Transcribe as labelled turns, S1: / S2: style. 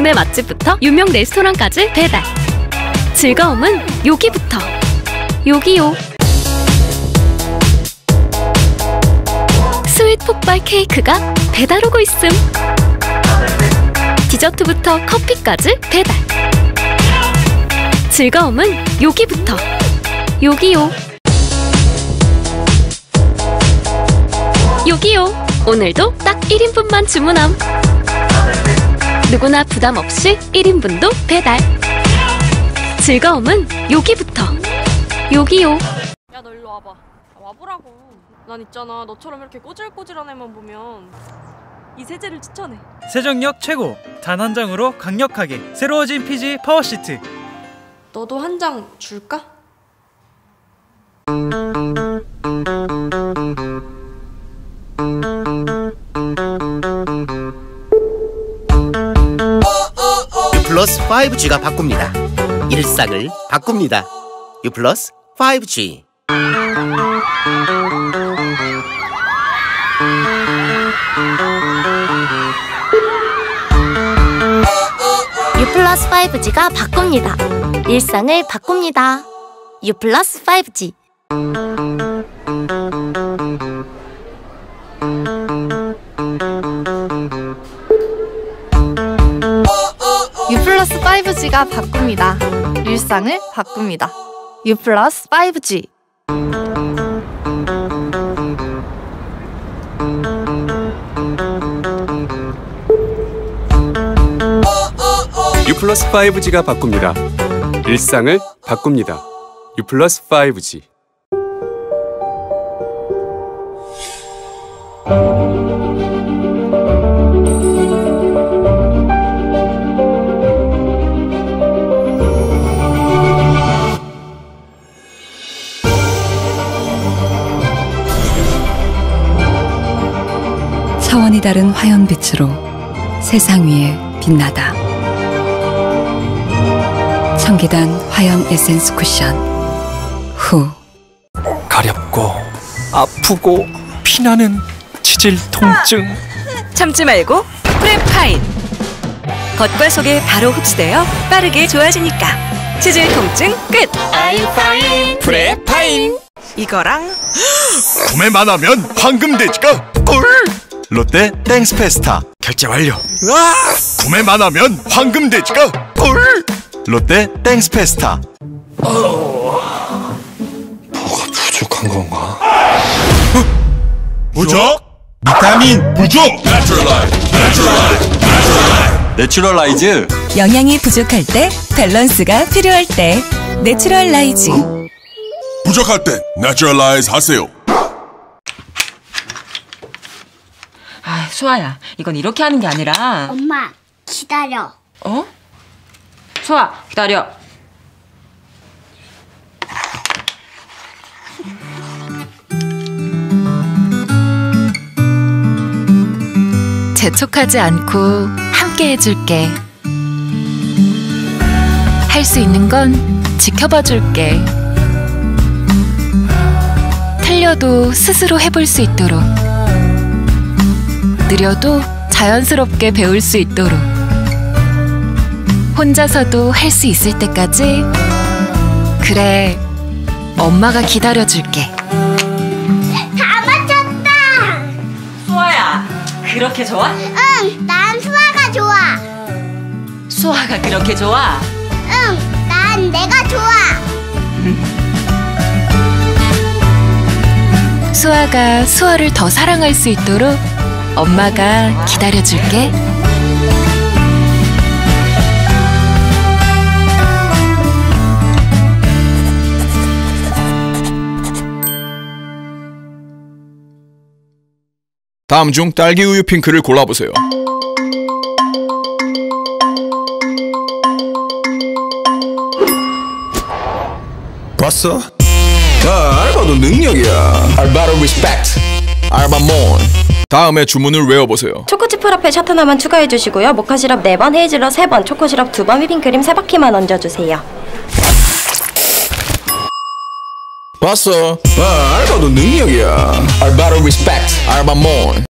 S1: 동네 맛집부터 유명 레스토랑까지 배달. 즐거움은 여기부터. 요기요. 스윗 폭발 케이크가 배달 오고 있음. 디저트부터 커피까지 배달. 즐거움은 여기부터. 요기요. 요기요. 오늘도 딱 1인분만 주문함. 누구나 부담 없이 1인분도 배달. 즐거움은 여기부터. 요기요.
S2: 야, 너 일로 와봐. 와보라고. 난 있잖아, 너처럼 이렇게 꼬질꼬질한 애만 보면 이 세제를 추천해.
S3: 세정력 최고! 단 한 장으로 강력하게 새로워진 피지 파워시트.
S2: 너도 한 장 줄까?
S4: 유플러스 5G가 바꿉니다. 일상을 바꿉니다. 유플러스 5G.
S5: 유플러스 5G가 바꿉니다. 일상을 바꿉니다. 유플러스 5G.
S6: 유플러스 5G가 바꿉니다. 일상을 바꿉니다. 유플러스 5G.
S7: 유플러스 5G가 바꿉니다. 일상을 바꿉니다. 유플러스 5G.
S8: 차원이 다른 화염빛으로 세상 위에 빛나다. 청계단 화염 에센스 쿠션. 후.
S9: 가렵고 아프고 피나는 치질 통증.
S10: 참지 말고 프레파인. 겉과 속에 바로 흡수되어 빠르게 좋아지니까 치질 통증 끝.
S9: I'm fine. 프레파인.
S10: 이거랑
S11: 구매만 하면 황금돼지가 꿀! 롯데 땡스 페스타 결제 완료. 구매만 하면 황금돼지가 꿀! 롯데 땡스 페스타.
S12: 뭐가 부족한 건가?
S11: 부족? 비타민 부족!
S12: 내추럴라이즈.
S10: 영양이 부족할 때, 밸런스가 필요할 때 내추럴라이즈.
S11: 부족할 땐 내추럴라이즈 하세요.
S13: 아, 수아야, 이건 이렇게 하는 게 아니라.
S5: 엄마, 기다려.
S13: 어? 수아, 기다려.
S1: 재촉하지 않고 함께 해줄게. 할 수 있는 건 지켜봐 줄게. 틀려도 스스로 해볼 수 있도록, 느려도 자연스럽게 배울 수 있도록, 혼자서도 할 수 있을 때까지. 그래, 엄마가 기다려줄게.
S5: 다 맞췄다!
S13: 수아야, 그렇게 좋아?
S5: 응, 난 수아가 좋아.
S13: 수아가 그렇게 좋아?
S5: 응, 난 내가 좋아.
S1: 수아가 수아를 더 사랑할 수 있도록 엄마가 기다려줄게.
S11: 다음 중 딸기 우유 핑크를 골라보세요.
S12: 봤어? 알바도 능력이야. 알바로 리스펙트. 알바몬.
S11: 다음에 주문을 외워보세요.
S14: 초코칩 프라페 샷 하나만 추가해주시고요. 모카 시럽 4번, 헤이즐넛 3번, 초코 시럽 2번, 휘핑크림 3바퀴만 얹어주세요.
S12: 봤어? 알바도 능력이야. 알바로 리스펙트. 알바몬.